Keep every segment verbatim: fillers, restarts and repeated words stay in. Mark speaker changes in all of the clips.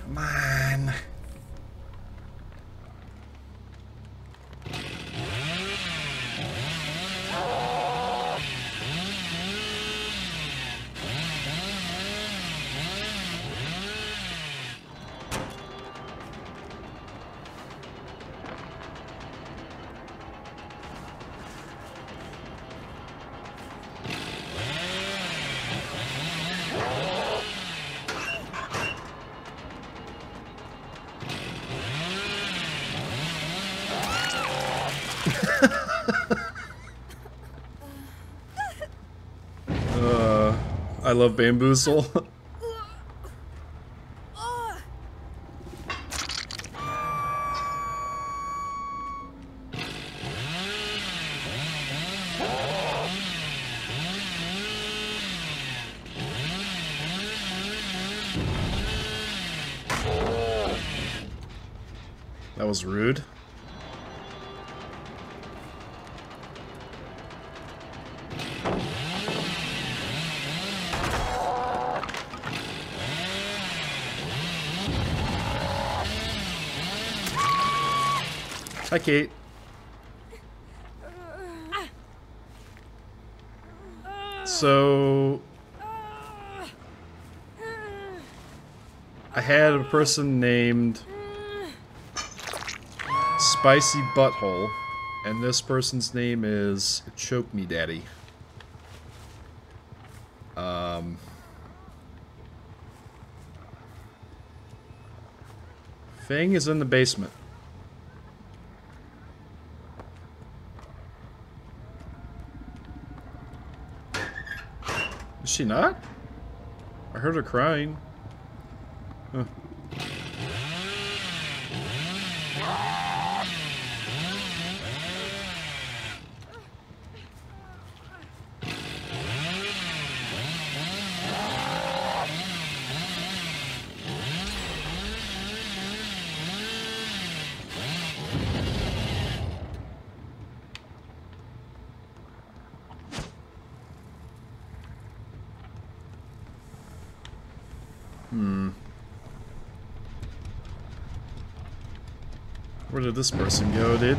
Speaker 1: Come on. uh, I love Bamboozle. That was rude. Hi, Kate. So I had a person named Spicy Butthole, and this person's name is Choke Me Daddy. Um, Fang is in the basement. Is she not? I heard her crying. Huh. Hmm. Where did this person go, dude?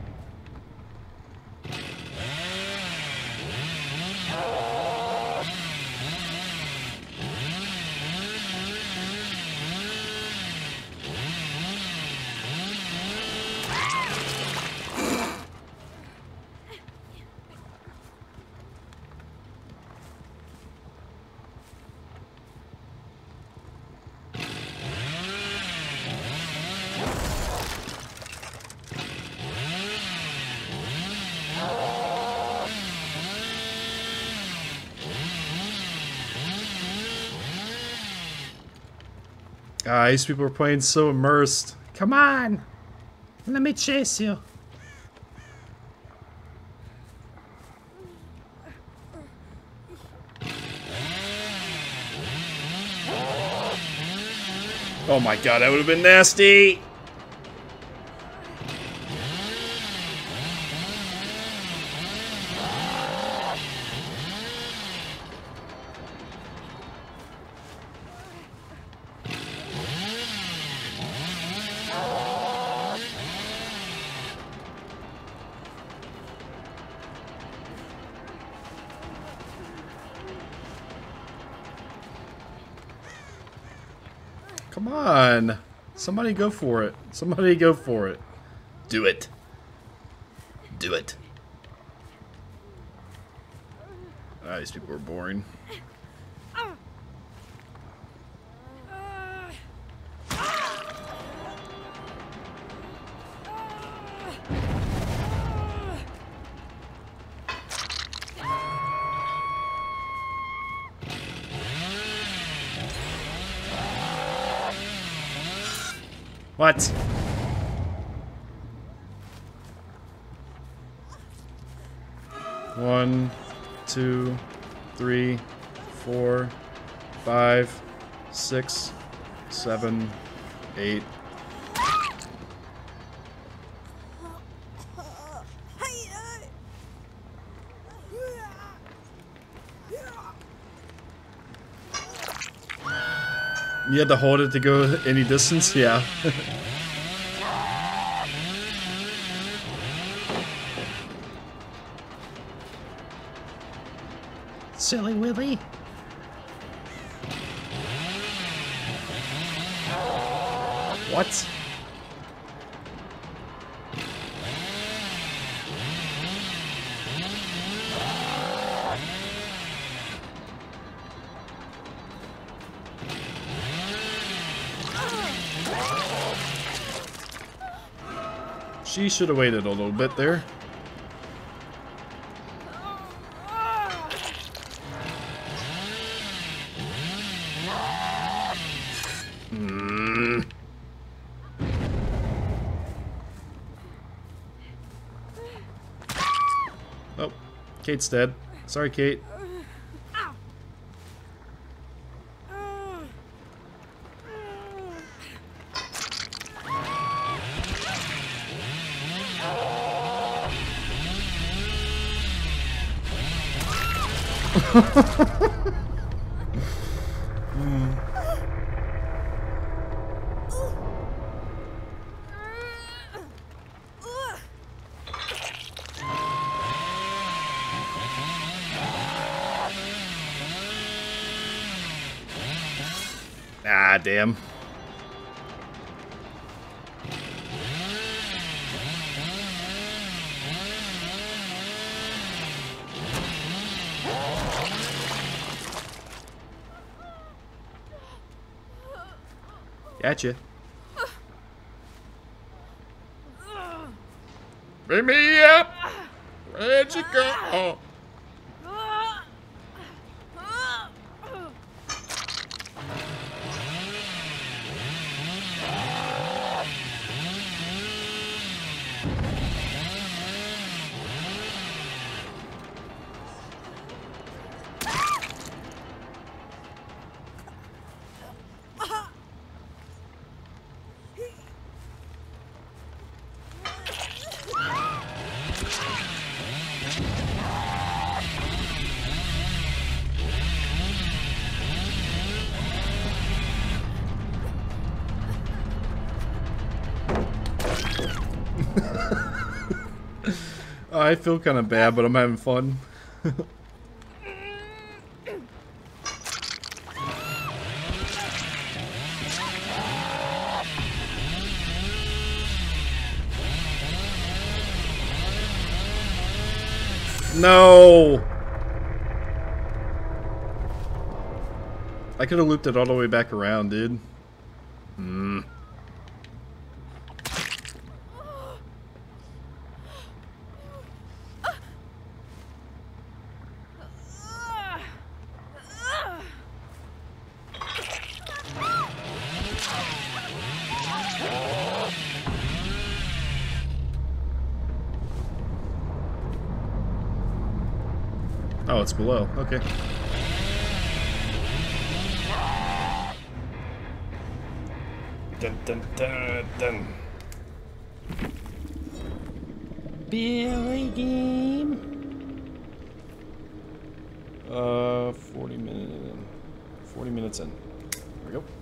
Speaker 1: Ah, these people are playing so immersed. Come on! Let me chase you. Oh my god, that would have been nasty! Come on. Somebody go for it. Somebody go for it. Do it. Do it. Ah, these people are boring. What? One, two, three, four, five, six, seven, eight. You had to hold it to go any distance? Yeah. Silly Willy. What? She should have waited a little bit there. Mm. Oh, Kate's dead. Sorry, Kate. Ah, damn. Gotcha. Bring me up! Where'd you go? I feel kind of bad, but I'm having fun. No! I could have looped it all the way back around, dude. Hmm. Oh, it's below. Okay. Dun, dun, dun, dun. Billy game. Uh, forty minutes. Forty minutes in. There we go.